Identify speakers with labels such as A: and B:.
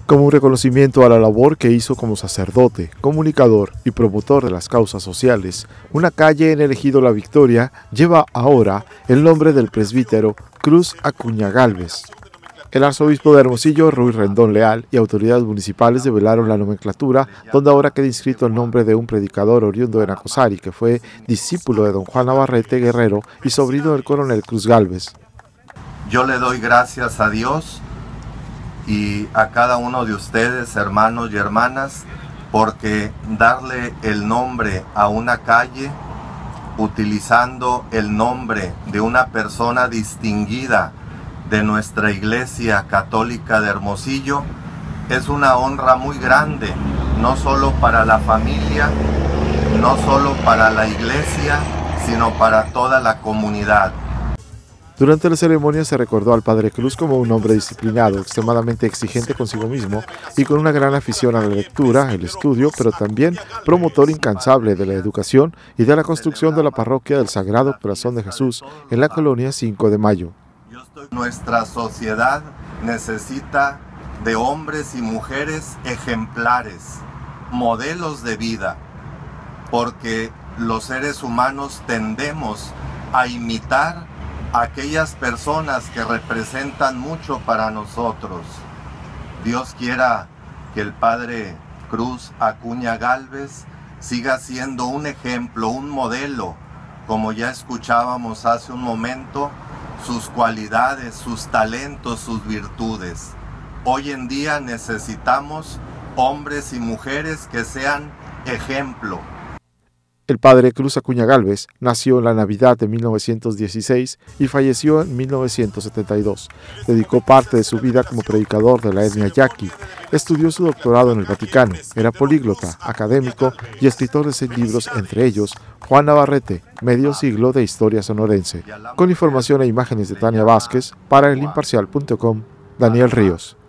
A: Como un reconocimiento a la labor que hizo como sacerdote, comunicador y promotor de las causas sociales, una calle en el ejido La Victoria lleva ahora el nombre del presbítero Cruz Acuña Gálvez. El arzobispo de Hermosillo, Ruy Rendón Leal, y autoridades municipales develaron la nomenclatura, donde ahora queda inscrito el nombre de un predicador oriundo de Nacosari, que fue discípulo de don Juan Navarrete Guerrero y sobrino del coronel Cruz Gálvez.
B: Yo le doy gracias a Dios y a cada uno de ustedes, hermanos y hermanas, porque darle el nombre a una calle, utilizando el nombre de una persona distinguida de nuestra Iglesia Católica de Hermosillo, es una honra muy grande, no solo para la familia, no solo para la Iglesia, sino para toda la comunidad.
A: Durante la ceremonia se recordó al Padre Cruz como un hombre disciplinado, extremadamente exigente consigo mismo y con una gran afición a la lectura, el estudio, pero también promotor incansable de la educación y de la construcción de la parroquia del Sagrado Corazón de Jesús en la colonia 5 de Mayo.
B: Nuestra sociedad necesita de hombres y mujeres ejemplares, modelos de vida, porque los seres humanos tendemos a imitar a aquellas personas que representan mucho para nosotros. Dios quiera que el Padre Cruz Acuña Gálvez siga siendo un ejemplo, un modelo, como ya escuchábamos hace un momento, sus cualidades, sus talentos, sus virtudes. Hoy en día necesitamos hombres y mujeres que sean ejemplo.
A: El Padre Cruz Acuña Gálvez nació en la Navidad de 1916 y falleció en 1972. Dedicó parte de su vida como predicador de la etnia yaqui. Estudió su doctorado en el Vaticano. Era políglota, académico y escritor de 6 libros, entre ellos Juan Navarrete, Medio siglo de historia sonorense. Con información e imágenes de Tania Vázquez, para elimparcial.com, Daniel Ríos.